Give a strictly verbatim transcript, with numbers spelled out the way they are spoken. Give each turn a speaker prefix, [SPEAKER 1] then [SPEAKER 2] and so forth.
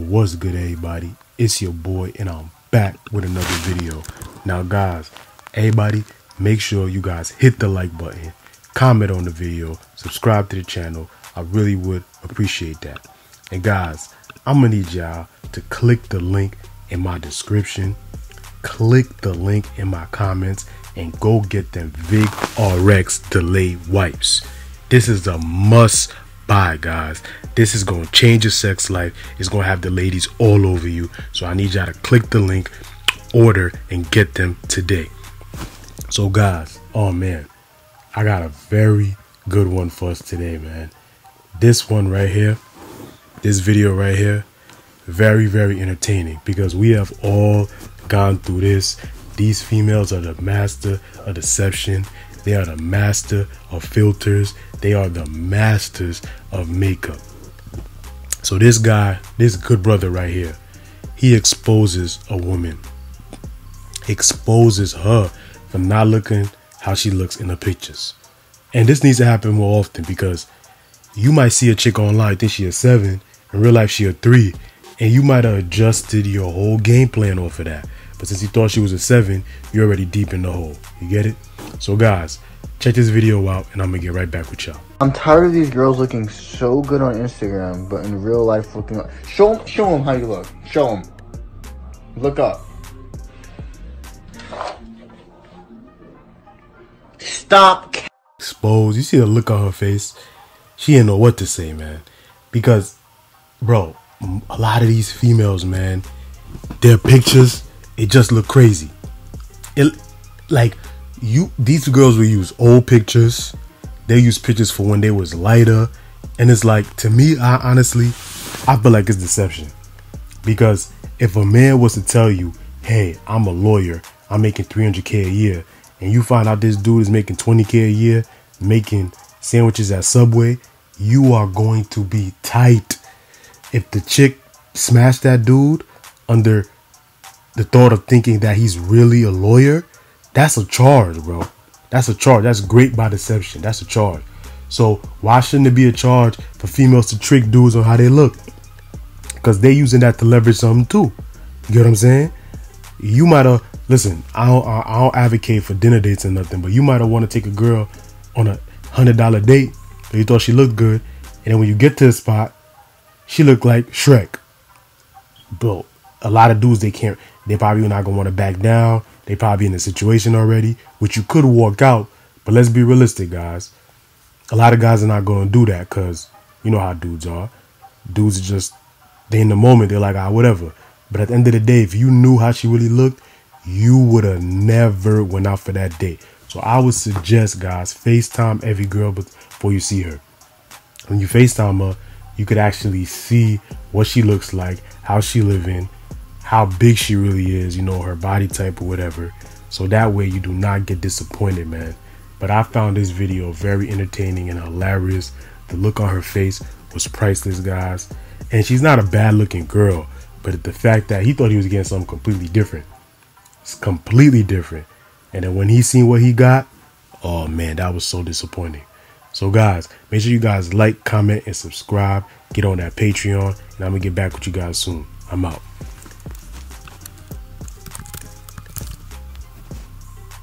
[SPEAKER 1] What's good, everybody? It's your boy, and I'm back with another video. Now, guys, everybody, make sure you guys hit the like button, comment on the video, subscribe to the channel. I really would appreciate that. And guys, I'm gonna need y'all to click the link in my description, click the link in my comments, and go get them Vig R X delayed wipes. This is a must buy, guys. This is gonna change your sex life. It's gonna have the ladies all over you. So I need y'all to click the link, order, and get them today. So guys, oh man, I got a very good one for us today, man. This one right here, this video right here, very, very entertaining because we have all gone through this. These females are the master of deception. They are the master of filters. They are the masters of makeup. So this guy, this good brother right here, he exposes a woman, exposes her for not looking how she looks in the pictures. And this needs to happen more often because you might see a chick online, think she a seven, in real life she a three, and you might have adjusted your whole game plan off of that. But since you thought she was a seven, you're already deep in the hole. You get it? So guys, check this video out, and I'm gonna get right back with y'all.
[SPEAKER 2] I'm tired of these girls looking so good on Instagram, but in real life looking like... Show, show them how you look. Show them. Look up. Stop.
[SPEAKER 1] Exposed. You see the look on her face. She didn't know what to say, man. Because, bro, a lot of these females, man, their pictures, it just look crazy. It, like, you, these girls will use old pictures. They use pictures for when they was lighter. And it's like, to me, I honestly, I feel like it's deception. Because if a man was to tell you, hey, I'm a lawyer, I'm making three hundred K a year, and you find out this dude is making twenty K a year, making sandwiches at Subway, you are going to be tight. If the chick smashed that dude under the thought of thinking that he's really a lawyer, that's a charge, bro. That's a charge. That's great by deception. That's a charge. So why shouldn't it be a charge for females to trick dudes on how they look? Because they using that to leverage something too. You get what I'm saying? You might have, listen, I don't, I don't advocate for dinner dates or nothing, but you might have want to take a girl on a hundred dollar date, but you thought she looked good, and then when you get to the spot, she looked like Shrek. Bro, a lot of dudes, they can't, they probably not gonna want to back down. They probably in a situation already, which you could walk out, but let's be realistic, guys. A lot of guys are not going to do that because you know how dudes are. Dudes are just, they in the moment, they're like, ah, whatever. But at the end of the day, if you knew how she really looked, you would have never went out for that date. So I would suggest, guys, FaceTime every girl before you see her. When you FaceTime her, you could actually see what she looks like, how she living, how big she really is, you know, her body type or whatever. So that way you do not get disappointed, man. But I found this video very entertaining and hilarious. The look on her face was priceless, guys. And she's not a bad looking girl, but the fact that he thought he was getting something completely different. It's completely different. And then when he seen what he got, oh man, that was so disappointing. So guys, make sure you guys like, comment, and subscribe. Get on that Patreon, and I'm gonna get back with you guys soon. I'm out.